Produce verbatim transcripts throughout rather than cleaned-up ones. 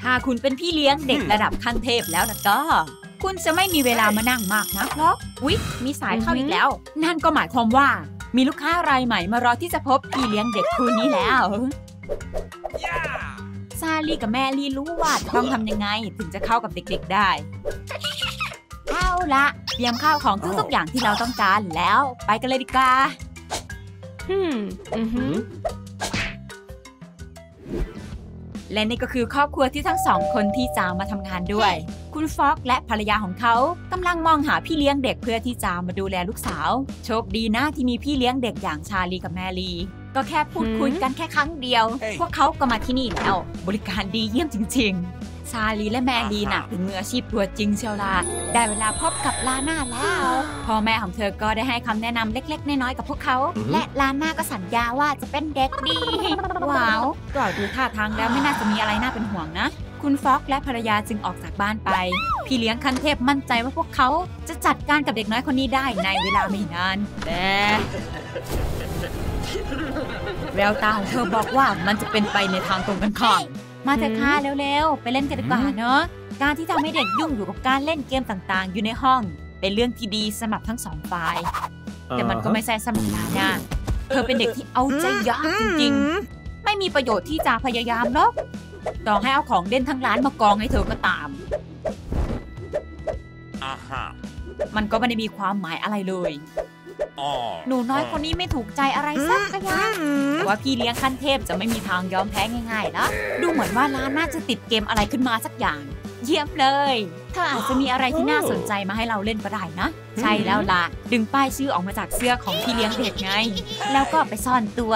ถ้าคุณเป็นพี่เลี้ยงเด็กระดับขั้นเทพแล้วนะก็คุณจะไม่มีเวลามานั่งมากนะเพราะอุ๊ยมีสายเข้าอีกแล้วนั่นก็หมายความว่ามีลูกค้ารายใหม่มารอที่จะพบพี่เลี้ยงเด็กคู่นี้แล้ว yeah. ซาลีกับแมรี่รู้ว่าต้องทำยังไงถึงจะเข้ากับเด็กๆได้เอาละเตรียมข้าวของทุกๆอย่างที่เราต้องการแล้วไปกันเลยดีกว่าฮึมอือฮึและนี่ก็คือครอบครัวที่ทั้งสองคนที่จะมาทำงานด้วยคุณฟ็อกและภรรยาของเขากำลังมองหาพี่เลี้ยงเด็กเพื่อที่จะมาดูแลลูกสาวโชคดีนะที่มีพี่เลี้ยงเด็กอย่างชาลีกับแมรี่ก็แค่พูดคุยกันแค่ครั้งเดียว hey. พวกเขาก็มาที่นี่แล้วบริการดีเยี่ยมจริงๆชาลีและแมรี่น่ะเป็นมืออาชีพตัวจริงเชียวล่ะได้เวลาพบกับลาน่าแล้วพ่อแม่ของเธอก็ได้ให้คำแนะนำเล็กๆน้อยๆกับพวกเขา mm-hmm. และลาน่าก็สัญญาว่าจะเป็นเด็กดีว้าวก็ดูท่าทางแล้วไม่น่าจะมีอะไรน่าเป็นห่วงนะคุณฟ็อกและภรรยาจึงออกจากบ้านไปพี่เลี้ยงคันเทพมั่นใจว่าพวกเขาจะจัดการกับเด็กน้อยคนนี้ได้ในเวลาไม่นานแต่แววตาของเธอบอกว่ามันจะเป็นไปในทางตรงกันข้ามมาเถอะค่ะเร็วๆไปเล่นกันดีกว่าเนอะการที่ทำให้เด็กยุ่งอยู่กับการเล่นเกมต่างๆอยู่ในห้องเป็นเรื่องที่ดีสำหรับทั้งสองฝ่ายแต่มันก็ไม่ใช่สำหรับลาน่าเธอเป็นเด็กที่เอาใจยากจริงๆไม่มีประโยชน์ที่จะพยายามหรอกต่อให้เอาของเล่นทั้งร้านมากองให้เธอก็ตาม uh-huh. มันก็ไม่ได้มีความหมายอะไรเลยหนูน้อยคนนี้ไม่ถูกใจอะไรสักอย่างแต่ว่าพี่เลี้ยงขั้นเทพจะไม่มีทางยอมแพ้ง่ายๆนะดูเหมือนว่าร้านน่าจะติดเกมอะไรขึ้นมาสักอย่างเยี่ยมเลยเธออาจจะมีอะไรที่น่าสนใจมาให้เราเล่นก็ได้นะใช่แล้วล่ะดึงป้ายชื่อออกมาจากเสื้อของพี่เลี้ยงเด็กไงแล้วก็ไปซ่อนตัว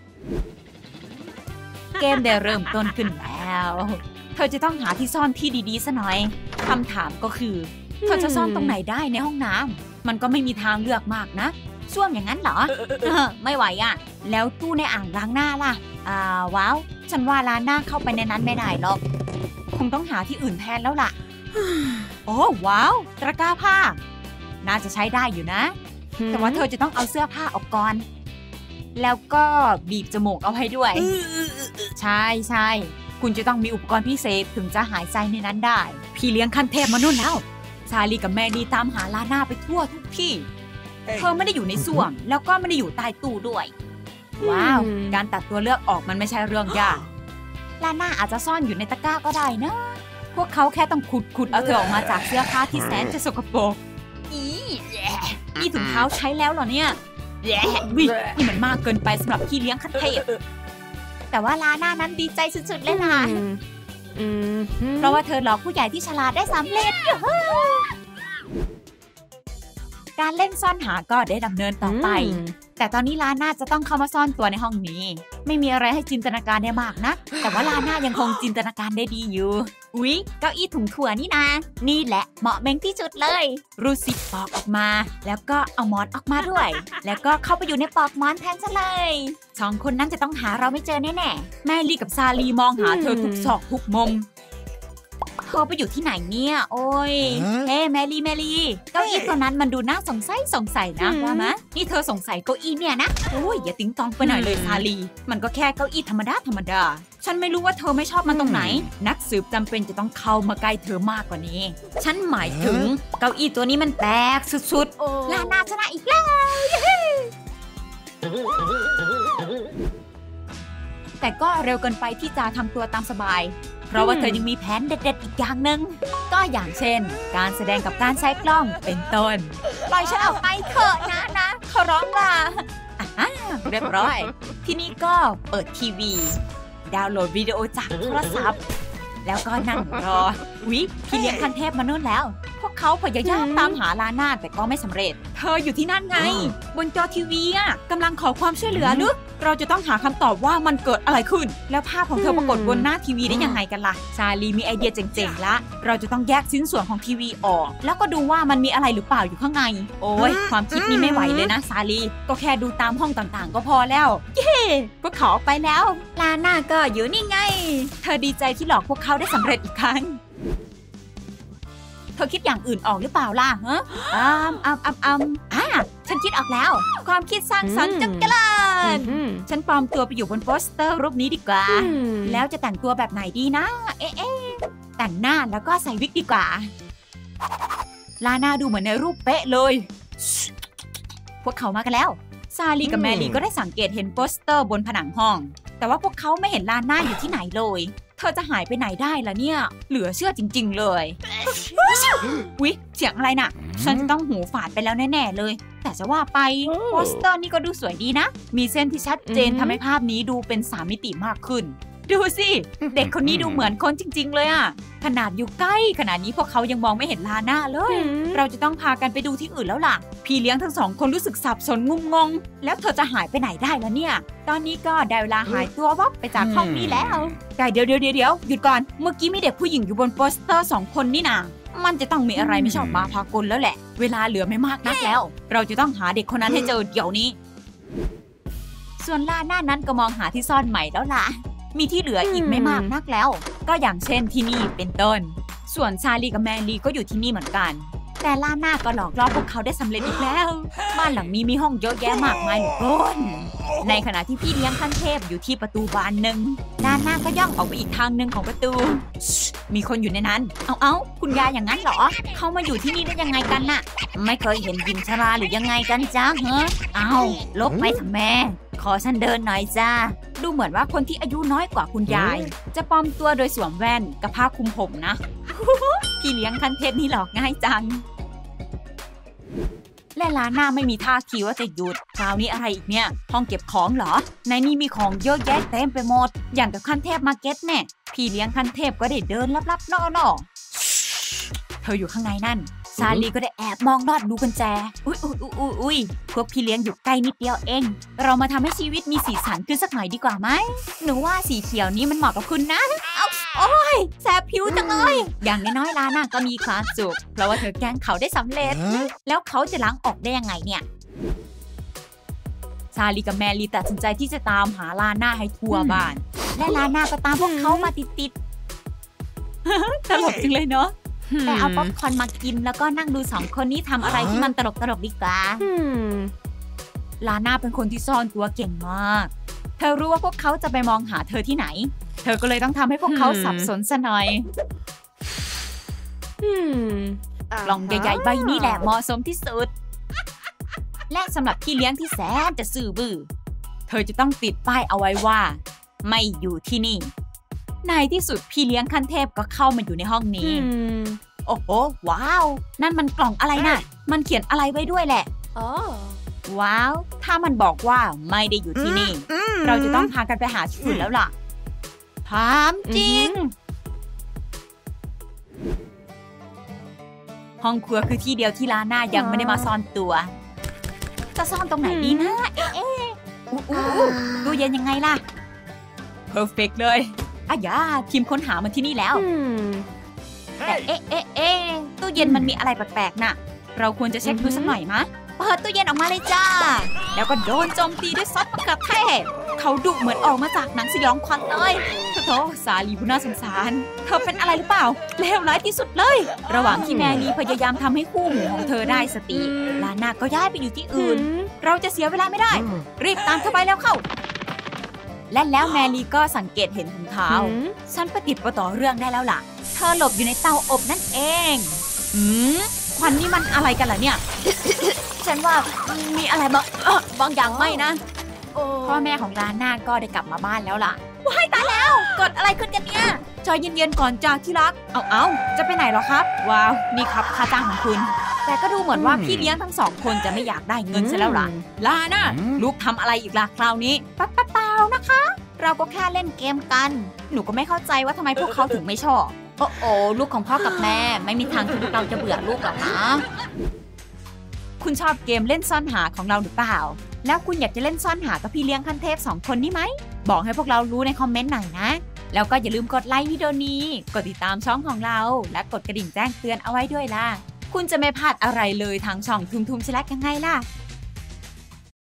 เกมได้เริ่มต้นขึ้นแล้วเธอจะต้องหาที่ซ่อนที่ดีๆซะหน่อยคำถามก็คือเธอจะซ่อนตรงไหนได้ในห้องน้ำมันก็ไม่มีทางเลือกมากนะส้วมอย่างนั้นเหรอ ไม่ไหวอ่ะแล้วตู้ในอ่างล้างหน้าล่ะอ่าว้าวฉันว่าล้างหน้าเข้าไปในนั้นไม่ได้หรอกคงต้องหาที่อื่นแทนแล้วล่ะ โอ้ว้าวตะกร้าผ้าน่าจะใช้ได้อยู่นะแต่ว่าเธอจะต้องเอาเสื้อผ้าออกก่อนแล้วก็บีบจมูกเอาให้ด้วยใช่ใช่คุณจะต้องมีอุปกรณ์พิเศษถึงจะหายใจในนั้นได้พี่เลี้ยงขั้นเทพมานู่นแล้วชาลีกับแมรี่ตามหาลาน่าไปทั่วทุกที่เธอไม่ได้อยู่ในส้วมแล้วก็ไม่ได้อยู่ใต้ตู้ด้วยว้าวการตัดตัวเลือกออกมันไม่ใช่เรื่องยากลาน่าอาจจะซ่อนอยู่ในตะกร้าก็ได้นะพวกเขาแค่ต้องขุดขุดเอาเธอออกมาจากเสื้อผ้าที่แสนจะสกปรกอีนี่ถุงเท้าใช้แล้วเหรอเนี่ยแย่นี่มันมากเกินไปสำหรับพี่เลี้ยงคันเทพแต่ว่าลาน่านั้นดีใจสุดๆเลยนะเพราะว่าเธอหลอกผู้ใหญ่ที่ฉลาดได้สำเร็จการเล่นซ่อนหาก็ได้ดำเนินต่อไปแต่ตอนนี้ลาน่าจะต้องเข้ามาซ่อนตัวในห้องนี้ไม่มีอะไรให้จินตนาการได้มากนะแต่ว่าลาน่ายังคงจินตนาการได้ดีอยู่อุ๊ยเก้าอี้ถุงถั่วนี่นะนี่แหละเหมาะเม้งที่สุดเลยรูสิปอกออกมาแล้วก็เอาหมอนออกมาด้วยแล้วก็เข้าไปอยู่ในปอกหมอนแทนซะเลยสองคนนั้นจะต้องหาเราไม่เจอแน่ๆแม่ลี่กับซาลีมองหาเธอทุกซอกทุกมุมเธอไปอยู่ที่ไหนเนี่ยโอ้ยเฮ้แมรี่แมรี่เก้าอี้ตัวนั้นมันดูน่าสงสัยสงสัยนะว่ามะนี่เธอสงสัยเก้าอี้เนี่ยนะโอ้ยอย่าติ้งตองไปหน่อยเลยซาลีมันก็แค่เก้าอี้ธรรมดาธรรมดาฉันไม่รู้ว่าเธอไม่ชอบมันตรงไหนนักสืบจำเป็นจะต้องเข้ามาใกล้เธอมากกว่านี้ฉันหมายถึงเก้าอี้ตัวนี้มันแปลกสุดๆลาน่าชนะอีกแล้วแต่ก็เร็วเกินไปที่จะทำตัวตามสบายเพราะว่าเธอยังมีแผนเด็ดๆอีกอย่างหนึ่งก็อย่างเช่นการแสดงกับการใช้กล้องเป็นต้นปล่อยฉันออกไปเถอะนะนะขอร้องล่ะอ่ะเรียบร้อยทีนี้ก็เปิดทีวีดาวน์โหลดวิดีโอจากโทรศัพท์แล้วก็นั่งรอวิพี่เลี้ยงคันเทพมานู่นแล้วพวกเขาพยายามตามหาลาน่าแต่ก็ไม่สำเร็จเธออยู่ที่นั่นไงบนจอทีวีอ่ะกำลังขอความช่วยเหลือลึกเราจะต้องหาคำตอบว่ามันเกิดอะไรขึ้นแล้วภาพของเธอปรากฏบนหน้าทีวีได้ยังไงกันล่ะชาลีมีไอเดียเจ๋งๆละเราจะต้องแยกชิ้นส่วนของทีวีออกแล้วก็ดูว่ามันมีอะไรหรือเปล่าอยู่ข้างในโอ้ยความคิดนี้ไม่ไหวเลยนะชาลีก็แค่ดูตามห้องต่างๆก็พอแล้วเย้พวกเขาไปแล้วลาน่าก็อยู่นี่ไงเธอดีใจที่หลอกพวกเขาได้สำเร็จอีกครั้งเธอคิดอย่างอื่นออกหรือเปล่าล่ะฮะอ้ามอ้ามอ้ามอ้ามอ่ะฉันคิดออกแล้วความคิดสร้างสรรค์จังกันเลยฉันปลอมตัวไปอยู่บนโปสเตอร์รูปนี้ดีกว่าแล้วจะแต่งตัวแบบไหนดีนะเอ๊ะแต่งหน้าแล้วก็ใส่วิกดีกว่าลาน่าดูเหมือนในรูปเป๊ะเลยพวกเขามากันแล้วซาลีกับแมรี่ก็ได้สังเกตเห็นโปสเตอร์บนผนังห้องแต่ว่าพวกเขาไม่เห็นลาน่าอยู่ที่ไหนเลยเธอจะหายไปไหนได้ล่ะเนี่ยเหลือเชื่อจริงๆเลยวิเสียงอะไรน่ะฉันจะต้องหูฝาดไปแล้วแน่ๆเลยแต่จะว่าไปโปสเตอร์นี่ก็ดูสวยดีนะมีเส้นที่ชัดเจนทำให้ภาพนี้ดูเป็นสามมิติมากขึ้นดูสิเด็กคนนี้ดูเหมือนคนจริงๆเลยอะขนาดอยู่ใกล้ขนาดนี้พวกเขายังมองไม่เห็นลาน่าเลยเราจะต้องพากันไปดูที่อื่นแล้วล่ะพี่เลี้ยงทั้งสองคนรู้สึกสับสนงุ่มงงแล้วเธอจะหายไปไหนได้ล่ะเนี่ยตอนนี้ก็ได้เวลาหายตัววับไปจากห้องนี้แล้วแต่เดี๋ยวเดี๋ยวเดี๋ยวหยุดก่อนเมื่อกี้มีเด็กผู้หญิงอยู่บนโปสเตอร์สองคนนี่นามันจะต้องมีอะไรไม่ชอบมาพากลแล้วแหละเวลาเหลือไม่มากนักแล้วเราจะต้องหาเด็กคนนั้นให้เจอเดี๋ยวนี้ส่วนลาน่านั้นก็มองหาที่ซ่อนใหม่แล้วล่ะมีที่เหลืออีกไม่มากนักแล้วก็อย่างเช่นที่นี่เป็นต้นส่วนซาลีกับแมรี่ก็อยู่ที่นี่เหมือนกันแต่ลาน่าก็หลอกล่อพวกเขาได้สำเร็จอีกแล้วบ้านหลังนี้มีห้องเยอะแยะมากมายเหลือเกินในขณะที่พี่เลี้ยงขั้นเทพอยู่ที่ประตูบานหนึ่งลาน่าก็ย่องออกไปอีกทางหนึ่งของประตูมีคนอยู่ในนั้นเอาเอาคุณยายอย่างนั้นเหรอเขามาอยู่ที่นี่ได้ยังไงกันน่ะไม่เคยเห็นหญิงชราหรือยังไงกันจ้าเหรอเอาลบไปทำแม่ขอฉันเดินหน่อยจ้าดูเหมือนว่าคนที่อายุน้อยกว่าคุณยายจะปลอมตัวโดยสวมแว่นกับผ้าคลุมผมนะ พี่เลี้ยงขั้นเทพนี่หลอกง่ายจังและลาน่าไม่มีท่าทีว่าจะหยุดคราวนี้อะไรอีกเนี่ยห้องเก็บของเหรอในนี้มีของเยอะแยะเต็มไปหมดอย่างกับขั้นเทพมาร์เก็ตแน่พี่เลี้ยงขั้นเทพก็ได้เดินลับๆล่อๆเธออยู่ข้างในนั่นซาลีก็ได้แอบมองลอดดูกุญแจอุ้ยอุ้ยอุ้ยอุ้ยพวกพี่เลี้ยงอยู่ใกล้นิดเดียวเองเรามาทำให้ชีวิตมีสีสันขึ้นสักหน่อยดีกว่าไหมหนูว่าสีเขียวนี้มันเหมาะกับคุณนะเอาโอ้ยแสบผิวจังเลยอย่างน้อยๆลาน่าก็มีความสุขเพราะว่าเธอแกล้งเขาได้สำเร็จแล้วเขาจะล้างออกได้ยังไงเนี่ยซาลีกับแมรี่ตัดสินใจที่จะตามหาลาน่าให้ทั่วบ้านและลาน่าก็ตามพวกเขามาติดๆตลกจริงเลยเนาะแต่เอาป๊อปคอร์นมากินแล้วก็นั่งดูสองคนนี้ทำอะไรที่มันตลกตลกดีกว่าลาน่าเป็นคนที่ซ่อนตัวเก่งมากเธอรู้ว่าพวกเขาจะไปมองหาเธอที่ไหนเธอก็เลยต้องทำให้พวกเขาสับสนซะหน่อยกล่องใหญ่ๆใบนี้แหละเหมาะสมที่สุดและสำหรับพี่เลี้ยงที่แสนจะซื่อบื้อเธอจะต้องติดป้ายเอาไว้ว่าไม่อยู่ที่นี่ในที่สุดพี่เลี้ยงขั้นเทพก็เข้ามาอยู่ในห้องนี้โอ้โหว้าวนั่นมันกล่องอะไรน่ะมันเขียนอะไรไว้ด้วยแหละว้าวถ้ามันบอกว่าไม่ได้อยู่ที่นี่เราจะต้องพากันไปหาที่อื่นแล้วล่ะถามจริงห้องครัวคือที่เดียวที่ลาน่ายังไม่ได้มาซ่อนตัวจะซ่อนตรงไหนดีนะเอ๊ะอู้ตู้เย็นยังไงล่ะเพอร์เฟกต์เลยอ่ะย่าทีมค้นหามันที่นี่แล้วแต่เอ๊ะเอ๊ะเอ๊ะตู้เย็นมันมีอะไรแปลกๆน่ะเราควรจะเช็คดูสักหน่อยมะเปิดตู้เย็นออกมาเลยจ้าแล้วก็โดนโจมตีด้วยซอสมะเขือเทศเขาดุเหมือนออกมาจากหนังสยองขวัญเลยโธ่ซาลีผู้น่าสงสารเธอเป็นอะไรหรือเปล่าเลวร้ายที่สุดเลยระหว่างที่แมรี่พยายามทำให้คู่หูของเธอได้สติลาน่าก็ย้ายไปอยู่ที่อื่นเราจะเสียเวลาไม่ได้รีบตามเธอไปแล้วเข้าและแล้วแมรี่ก็สังเกตเห็นถุงเท้าฉันประติดประต่อเรื่องได้แล้วล่ะเธอหลบอยู่ในเตาอบนั่นเองหืมควันนี่มันอะไรกันล่ะเนี่ย ฉันว่ามีอะไรบางบางอย่างไม่นะพ่อแม่ของลาน่าก็ได้กลับมาบ้านแล้วล่ะว้ายตายแล้วเกิดอะไรขึ้นกันเนี่ยใจเย็นๆก่อนจ้าที่รักเอาเอาจะไปไหนหรอครับว้าวนี่ครับค่าจ้างของคุณแต่ก็ดูเหมือนว่าพี่เลี้ยงทั้งสองคนจะไม่อยากได้เงินซะแล้วล่ะลาน่าลูกทำอะไรอีกล่ะคราวนี้ปั๊บปั๊บเปล่านะคะเราก็แค่เล่นเกมกันหนูก็ไม่เข้าใจว่าทำไมพวกเขาถึงไม่ชอบโอ้โอ้ลูกของพ่อกับแม่ไม่มีทางที่เราจะเบื่อลูกหรอกนะคุณชอบเกมเล่นซ่อนหาของเราหรือเปล่าแล้วคุณอยากจะเล่นซ่อนหากับพี่เลี้ยงขั้นเทพสองคนนี้ไหมบอกให้พวกเรารู้ในคอมเมนต์หน่อยนะแล้วก็อย่าลืมกดไลค์วิดีโอนี้กดติดตามช่องของเราและกดกระดิ่งแจ้งเตือนเอาไว้ด้วยล่ะคุณจะไม่พลาดอะไรเลยทางช่องทุมทุมชแลกยังไงล่ะ